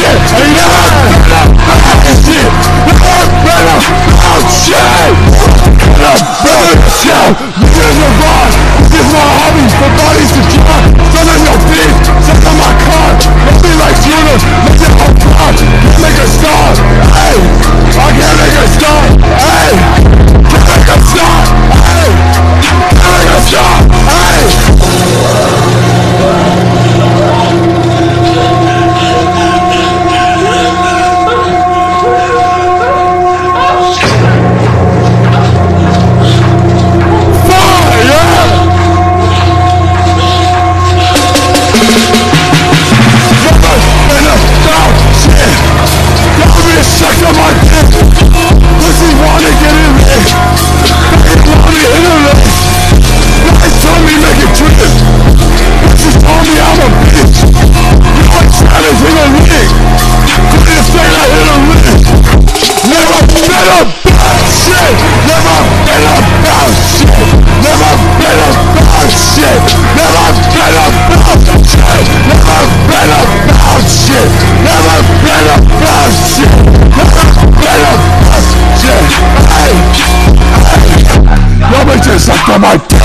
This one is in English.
shit. Ain't never been about shit. Never been about shit. Niggas are gone. This is my hobby. For bodies to try. Son on your feet. Son on my car. Don't be like Judah. Make it all proud. Can't make a stop. Hey. I can't make a stop. Hey. Can't make a stop. Hey. Can't make a stop. Hey. Suck on my dick. Pussy wanna get in it. They want me in a lick. Guys told me make it trip. Bitches told me I'm a bitch. You like trying to hit a lick. Couldn't say I hit a lick. Never been about shit. Never been about shit. Never been about shit. Never been about shit. Never been about shit. Never been about shit. Y'all bitches suck on my dick.